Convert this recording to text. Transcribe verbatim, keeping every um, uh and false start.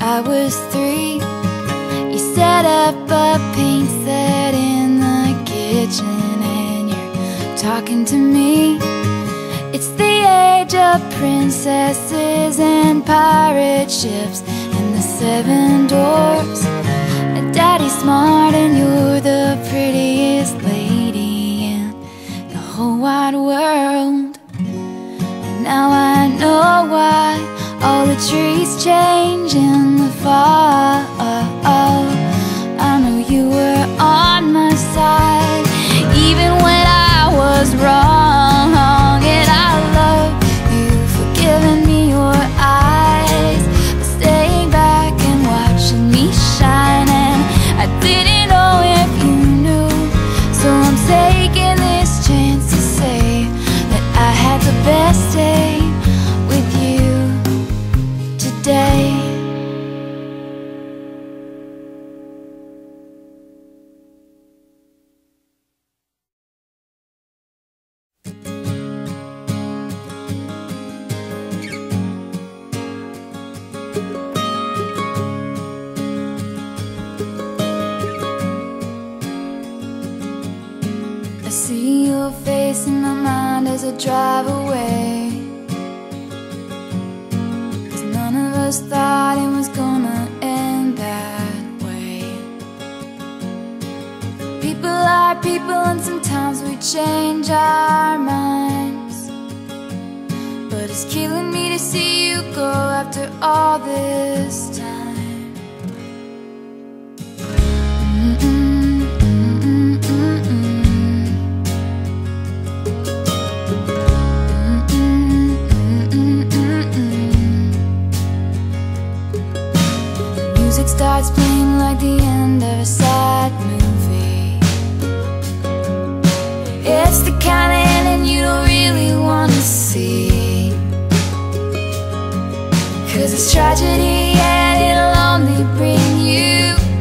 I was three. You set up a paint set in the kitchen and you're talking to me. It's the age of princesses and pirate ships and the seven dwarfs. Daddy's smart and you're the prettiest lady in the whole wide world. And now I know why all the trees change in the fall. I know you were on my side even when I was wrong. And I love you for giving me your eyes, for staying back and watching me shine. And I didn't know if you knew, so I'm taking this chance to say that I had the best day with you today. I see your face in my mind as I drive away, 'cause none of us thought it was gonna end that way. People are people and sometimes we change our minds, but it's killing me to see you go after all this time. Music starts playing like the end of a sad movie. It's the kind of ending you don't really want to see, 'cause it's tragedy and it'll only bring you